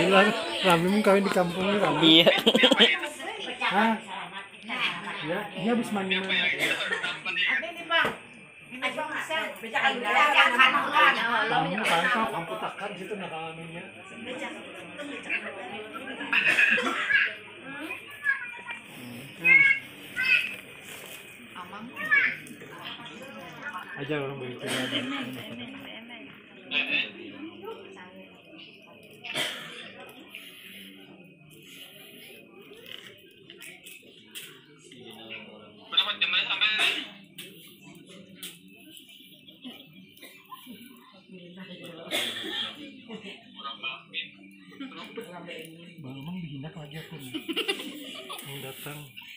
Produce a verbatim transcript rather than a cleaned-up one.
bilang rame mau kawin di kampung ini rame. Iya. Hah? Ya, ini habis mandi mana? Kamu kantor, kamu takkan situ nakalannya. Aja orang begitu. Berapa jamnya sampai? Bang Emang dihindak lagi aku nih. Mau datang.